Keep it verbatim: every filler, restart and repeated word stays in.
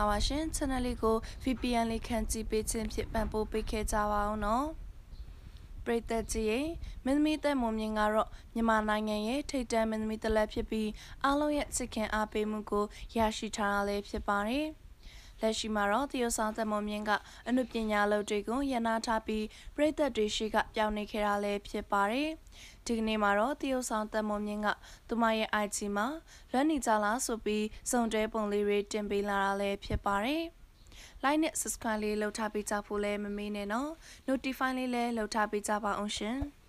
လာပါရှင် channel လေးကို V P N လေးခန့်ကြည့်ပေးခြင်းဖြင့်ပံ့ပိုးပေးခဲ့ကြပါအောင်နော်ပရိသတ်ကြီးရေမင်းသမီးသက်မွန်မြင့်ကတော့မြန်မာနိုင်ငံရဲ့ထိပ်တန်းမင်းသမီးတစ်လက်ဖြစ်ပြီးအားလုံးရဲ့ချစ်ခင်အားပေးမှုကိုရရှိထားတာလည်းဖြစ်ပါတယ်လက်ရှိမှာတော့တရုတ်ဆောင်သက်မွန်မြင့်ကအနုပညာလုပ်တွေကိုရန်နာထားပြီးပရိသတ်တွေရှိကပြောင်းနေခဲ့တာလည်းဖြစ်ပါတယ်ဒီကနေ့မှာတော့တရုတ်ဆောင်သက်မွန်မြင့်ကသူမရဲ့ I G မှာလွမ်းနေကြလားဆိုပြီးစုံတဲပုံလေးတွေတင်ပေးလာတာလည်းဖြစ်ပါတယ် like နဲ့ subscribe လေးလုပ်ထားပေးကြဖို့လည်းမမေ့နဲ့နော် notify လေးလည်းလုပ်ထားပေးကြပါအောင်ရှင်